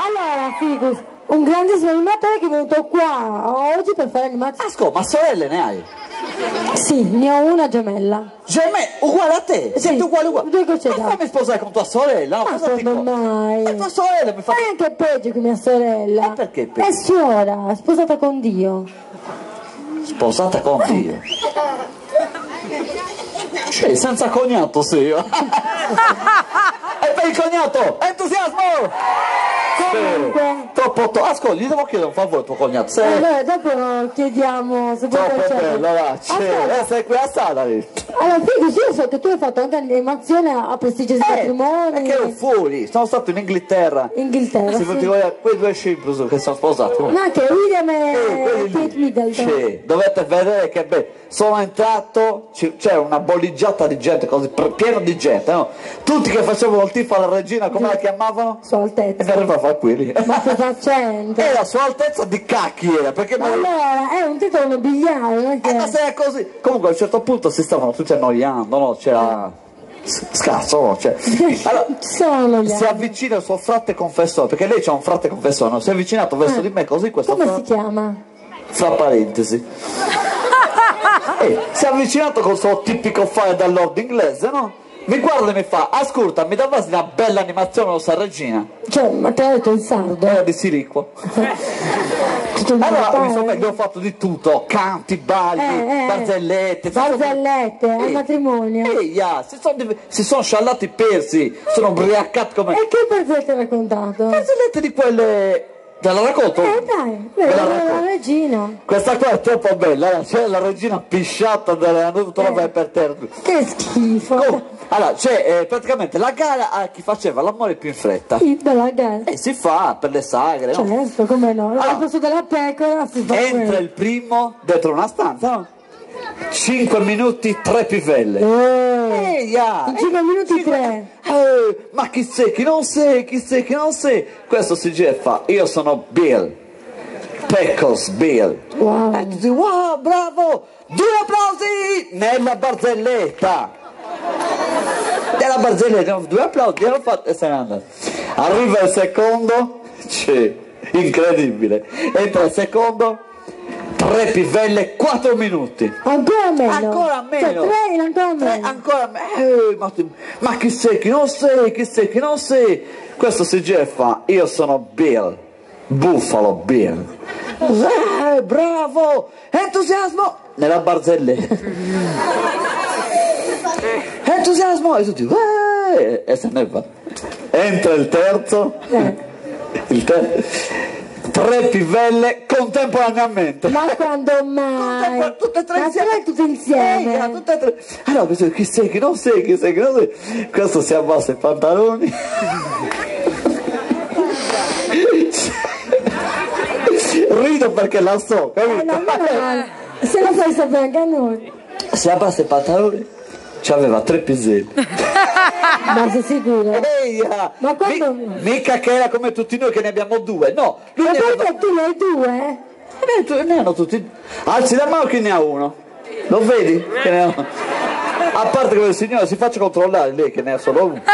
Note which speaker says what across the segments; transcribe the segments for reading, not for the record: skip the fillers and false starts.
Speaker 1: Allora, Ficus, un grandissimo animatore che è venuto qua oggi per fare animazione.
Speaker 2: Ascolta, ma sorelle ne hai?
Speaker 1: Sì, ne ho una gemella.
Speaker 2: Uguale a te?
Speaker 1: Sì,
Speaker 2: Siete uguali uguali?
Speaker 1: due gocce
Speaker 2: Ma
Speaker 1: d'acqua.
Speaker 2: fammi sposare con tua sorella? No,
Speaker 1: Ma
Speaker 2: cosa ti
Speaker 1: quando
Speaker 2: costa?
Speaker 1: mai?
Speaker 2: E tua sorella mi fa...
Speaker 1: È anche peggio che mia sorella.
Speaker 2: Perché peggio?
Speaker 1: È suora, è sposata con Dio.
Speaker 2: Sposata con Dio. Sì, senza cognato sì. E per il cognato, entusiasmo!
Speaker 1: Comunque.
Speaker 2: Troppo ascolta, gli devo chiedere un favore tuo cognato. Sei
Speaker 1: Allora, dopo chiediamo se può
Speaker 2: troppo
Speaker 1: piacere.
Speaker 2: bello, va. Sei qui a sala lì.
Speaker 1: Allora, Ficus, io so che tu hai fatto anche animazione a prestigiosi patrimoni.
Speaker 2: Perché ero fuori, sono stato in Inghilterra.
Speaker 1: Inghilterra,
Speaker 2: Sì,
Speaker 1: sì.
Speaker 2: quei due scimpanzé che sono sposati.
Speaker 1: Ma che William e
Speaker 2: quelli
Speaker 1: Kate
Speaker 2: lì.
Speaker 1: Middleton.
Speaker 2: Sì, dovete vedere che bello. Sono entrato, c'era una bolligiata di gente, così, pieno di gente, no? Tutti che facevano il tifo alla regina, come la chiamavano?
Speaker 1: Sua
Speaker 2: E
Speaker 1: Altezza.
Speaker 2: mi arriva a fare quelli.
Speaker 1: Ma che faccenda?
Speaker 2: E la sua altezza di cacchi era, perché
Speaker 1: Ma allora, è un titolo nobiliare, non è che...
Speaker 2: ma se è così. Comunque a un certo punto si stavano tutti annoiando, no? C'era scarso, no? Cioè, allora,
Speaker 1: Sono gli
Speaker 2: si avvicina il suo frate confessore, perché lei c'ha un frate confessore, no? Si è avvicinato verso di me così questo
Speaker 1: Come si
Speaker 2: frate,
Speaker 1: chiama?
Speaker 2: fra parentesi. Si è avvicinato col suo tipico fare da lord inglese, no? Mi guarda e mi fa, ascolta, mi davasi una bella animazione lo sa regina?
Speaker 1: Cioè, ma te l'ha detto il sardo?
Speaker 2: Era di Sirico.
Speaker 1: Tutto il
Speaker 2: Allora
Speaker 1: dettaglio.
Speaker 2: insomma gli ho fatto di tutto, canti, balli, barzellette,
Speaker 1: Barzellette, al matrimonio.
Speaker 2: yeah, si sono sciallati persi, sono ubriacati come...
Speaker 1: E che barzellette hai raccontato?
Speaker 2: Barzellette di quelle... Te la racconto?
Speaker 1: Dai,
Speaker 2: Ve la
Speaker 1: la
Speaker 2: racconto.
Speaker 1: regina.
Speaker 2: Questa qua è troppo bella, c'è la regina pisciata, ha dovuto roba per terra.
Speaker 1: Che schifo.
Speaker 2: Allora, c'è praticamente la gara a chi faceva l'amore più in fretta.
Speaker 1: Sì, bella gara.
Speaker 2: E si fa per le sagre, no?
Speaker 1: Certo, come no?
Speaker 2: Allora,
Speaker 1: Al posto della pecora si fa
Speaker 2: Entra
Speaker 1: quello.
Speaker 2: il primo dentro una stanza, no? 5 minuti, 3 pivelle.
Speaker 1: In 5 minuti 3.
Speaker 2: Ma chi sei? Chi non sei? Chi sei? Chi non sei? Questo si gira e fa, io sono Bill. Peccos Bill.
Speaker 1: Wow.
Speaker 2: E tu dici, wow, bravo! 2 applausi nella barzelletta. Nella barzelletta, 2 applausi, hanno fatto e se ne andano. Arriva il secondo, incredibile. Entra il secondo, 3 pivelle, 4 minuti.
Speaker 1: Ancora meno.
Speaker 2: Ancora meno.
Speaker 1: Cioè, 3 ancora meno.
Speaker 2: Ancora meno. Ma chi sei? Chi non sei? Chi sei? Chi non sei? Questo si gira e fa, io sono Bill. Buffalo Bill. Bravo! Entusiasmo! Nella barzelletta. Entusiasmo! E tutti, e se ne va. Entra il terzo. Il terzo. 3 pivelle contemporaneamente.
Speaker 1: Ma quando mai?
Speaker 2: Tutte e 3
Speaker 1: Ma
Speaker 2: insieme.
Speaker 1: tutte insieme.
Speaker 2: Tutte e 3. Allora, chi sei? Chi non sei? Chi sei? Chi non sei? Questo si abbassa i pantaloni. Rido perché la so, capito?
Speaker 1: Se lo fai sapere anche a noi.
Speaker 2: Si abbassa i pantaloni, c'aveva 3 piselli.
Speaker 1: Ma sei sicuro?
Speaker 2: Eia!
Speaker 1: Ma quando...
Speaker 2: Mica che era come tutti noi che ne abbiamo 2, no! Lui
Speaker 1: Ma
Speaker 2: ne aveva...
Speaker 1: perché tu ne hai 2?
Speaker 2: Ne hanno tutti. Alzi la mano chi ne ha uno. Lo vedi? Che ne ha... A parte che il signore si faccia controllare lei che ne ha solo uno.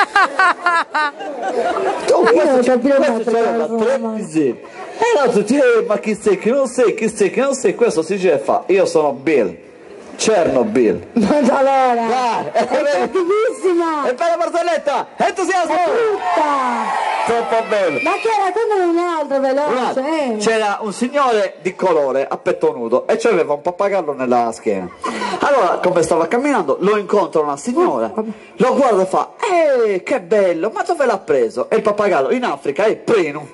Speaker 1: Io non capire
Speaker 2: Questo c'aveva 3 piselli. E allora tutti, ma chi sei? Chi non sei? Chi sei? Chi non sei? Questo si gira e fa, io sono Bill. Chernobyl.
Speaker 1: Ma allora!
Speaker 2: Dai,
Speaker 1: È cattivissima!
Speaker 2: E per la barzelletta! Entusiasmo!
Speaker 1: Tutta!
Speaker 2: Troppo bello!
Speaker 1: Ma che raccontano un altro veloce!
Speaker 2: C'era un signore di colore a petto nudo e c'aveva un pappagallo nella schiena. Allora, come stava camminando, lo incontra una signora, lo guarda e fa, che bello, ma dove l'ha preso? E il pappagallo in Africa è Prenu.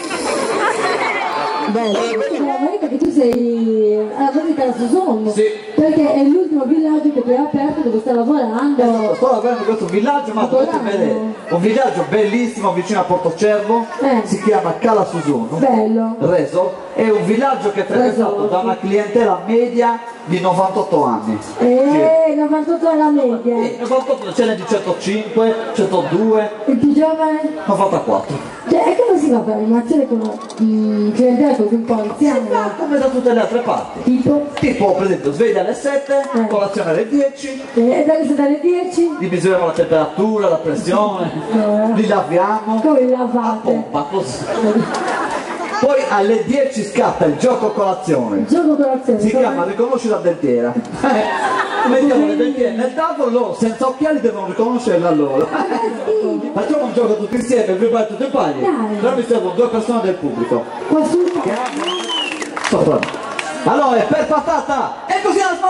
Speaker 1: Bello, che tu sei alla fabbrica da Suson,
Speaker 2: Sì.
Speaker 1: perché è l'ultimo villaggio che tu hai aperto dove stai lavorando.
Speaker 2: Sto lavorando in questo villaggio, ma dovete vedere, un villaggio bellissimo vicino a Portocervo, si chiama Cala Susono.
Speaker 1: Bello.
Speaker 2: Reso, è un villaggio che è frequentato da una clientela media di 98 anni.
Speaker 1: 98 è la media.
Speaker 2: 98 ce n'è di 105, 102,
Speaker 1: Il più giovane?
Speaker 2: 94.
Speaker 1: Cioè, è come si fa per animazione con clientela così un po' anziana?
Speaker 2: Come da tutte le altre parti. Tipo, per esempio, sveglia alle 7, colazione alle 10.
Speaker 1: E dalle 7 alle 10?
Speaker 2: Li misuriamo la temperatura, la pressione, li laviamo.
Speaker 1: Come li
Speaker 2: A
Speaker 1: lavate?
Speaker 2: pompa, così. Poi alle 10 scatta il gioco colazione.
Speaker 1: Gioco colazione.
Speaker 2: Si chiama riconosci la dentiera. Mettiamo le dentiere nel tavolo, loro senza occhiali devono riconoscerla loro. Facciamo un gioco tutti insieme, prima tutti i pagli. Però mi servono 2 persone del pubblico.
Speaker 1: Qua sul
Speaker 2: Sopra. Allora, per patata, entusiasmo!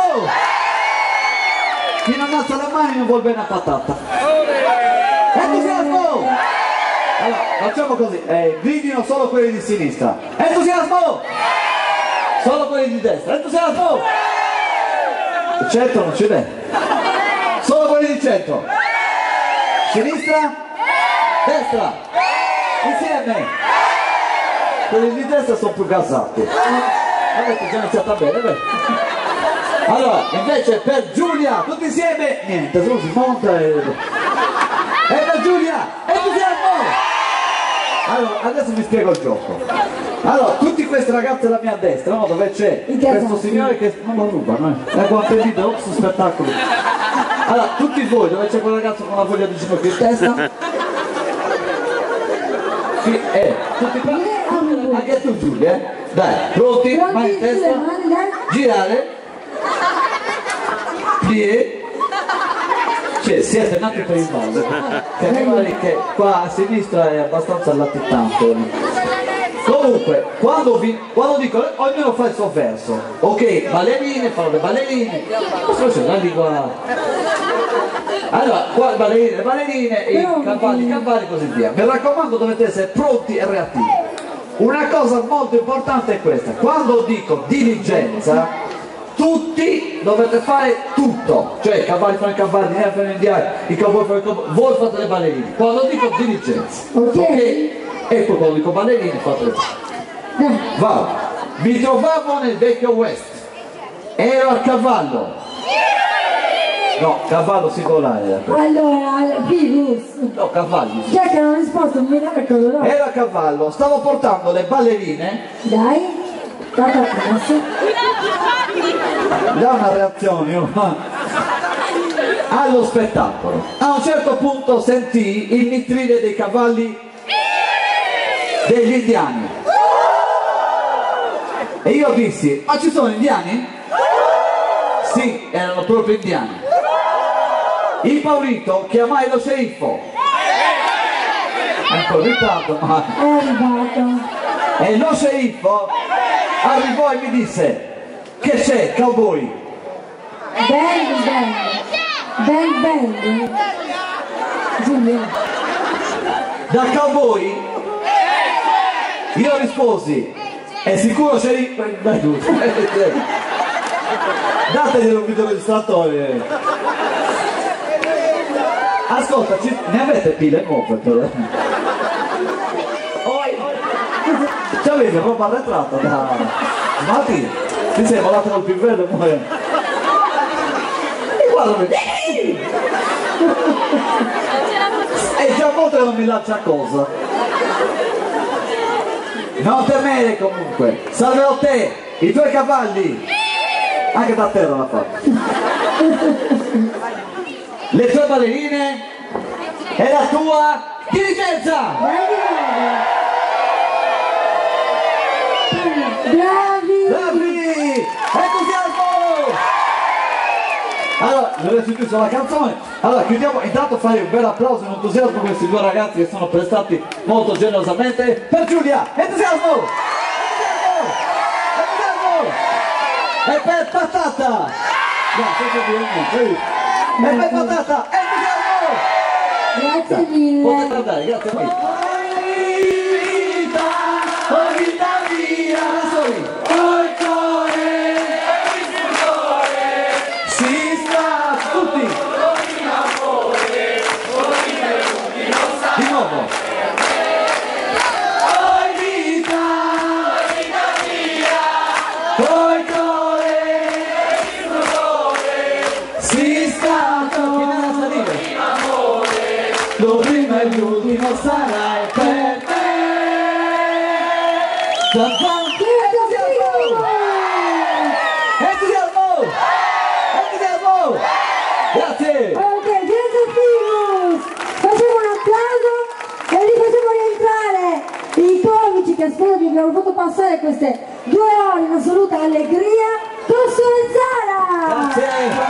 Speaker 2: Chi non alza le mani non vuol bene a patata. Entusiasmo! Allora, facciamo così, gridino solo quelli di sinistra. Entusiasmo! Solo quelli di destra. Entusiasmo! Centro non ci vede. Solo quelli di centro. Sinistra? Destra! Insieme! Quelli di destra sono più gasati. Avete già iniziato bene, vero? Allora, invece per Giulia, tutti insieme, niente, solo si monta e per Giulia, entusiasmo! Allora, adesso vi spiego il gioco. Allora, tutti questi ragazzi alla mia destra, no? Dove c'è questo signore che non lo rubano, la guantellina, ops, spettacolo. Allora, tutti voi, dove c'è quel ragazzo con la foglia di ginocchio in testa? Sì, tutti pronti? Anche tu Giulia, dai, pronti? Mani in testa, girare, plie. Cioè, siete nati per il mondo, che qua a sinistra è abbastanza latitante. Comunque, quando dico ognuno fa il suo verso, ok, ballerine, fanno le ballerine, c'è la lingua. Allora, qua ballerine, i cavalli, così via. Mi raccomando, dovete essere pronti e reattivi. Una cosa molto importante è questa: quando dico diligenza, tutti dovete fare tutto, cioè i cavalli fanno i cavalli, i fanno i cowboy fanno i cowboy, voi fate le ballerine. Quando dico diligenza, ok? E poi quando dico ballerine fate le ballerine. Va, mi trovavo nel vecchio West, ero a cavallo. No, cavallo singolare.
Speaker 1: Allora, virus.
Speaker 2: No, cavalli.
Speaker 1: Chi è che non ha risposto? Non mi ricordo, no?
Speaker 2: Ero a cavallo, stavo portando le ballerine.
Speaker 1: Dai, guarda adesso.
Speaker 2: Da una reazione allo spettacolo. A un certo punto sentii il nitrire dei cavalli degli indiani. E io dissi: ma ci sono indiani? Sì, erano proprio indiani. Impaurito chiamai lo sceriffo. È un po' in ritardo, ma...
Speaker 1: È arrivato.
Speaker 2: E lo sceriffo arrivò e mi disse: che c'è, cowboy?
Speaker 1: Bang. Giulia.
Speaker 2: Da cowboy? Io risposi: è sicuro sceriffo? Dai giusto. Dategli un videoregistratore. Ascolta, ne avete pile nuove però? Ci avete roba arretrata da... Mati, ti sei volato col più bello poi. E guardami. E già a volte non mi lancia cosa. Non temere comunque. Salverò te, i tuoi cavalli. Anche da terra l'ha fatto. Le tue ballerine e la tua dirigenza.
Speaker 1: Bravi!
Speaker 2: Entusiasmo! Allora, adesso chiuso la canzone. Allora, chiudiamo, intanto fai un bel applauso e un entusiasmo a questi due ragazzi che sono prestati molto generosamente per Giulia. Entusiasmo! E per patata! No, senza dire niente. E per patata! Entusiasmo!
Speaker 1: Grazie mille.
Speaker 2: Potete andare, grazie a voi. Vita mia, col cuore, si sta tutti. Di nuovo. Oh vita mia, col cuore, si sta. Chi ne la salire? Lo primo e l'ultimo sarai. Zanzan, entusiasmo! Entusiasmo! Grazie!
Speaker 1: Ok, Genza Figus! Facciamo un applauso e li facciamo rientrare i comici che spero vi abbiamo fatto passare queste 2 ore in assoluta allegria. Costo e Zara!
Speaker 2: Grazie!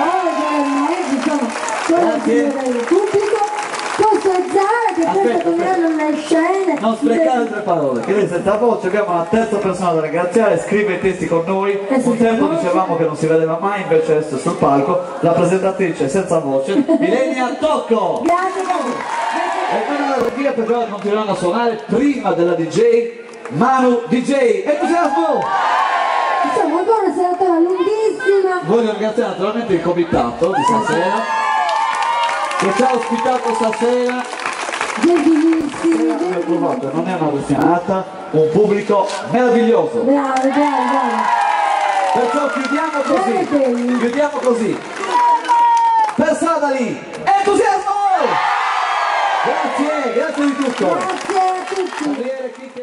Speaker 1: Grazie! Del pubblico. Costo e Zara che penso toglieranno le scene.
Speaker 2: Non sprecare 3 parole, che lei senza voce, abbiamo una terza persona da ringraziare, scrive i testi con noi, un tempo dicevamo che non si vedeva mai, invece adesso è sul palco, la presentatrice senza voce, Ilenia Tocco!
Speaker 1: Grazie!
Speaker 2: E poi nella regia perché ora continueranno a suonare prima della DJ, Manu DJ, entusiasmo!
Speaker 1: Insomma, ancora una serata lunghissima.
Speaker 2: Voglio ringraziare naturalmente il comitato di stasera, che ci ha ospitato stasera.
Speaker 1: Gentilissimi.
Speaker 2: Non è una destinata, un pubblico meraviglioso.
Speaker 1: Bravo.
Speaker 2: Perciò chiudiamo così. Per strada lì, entusiasmo! Grazie di tutto.
Speaker 1: Grazie a tutti.
Speaker 2: Gabriele Chicche.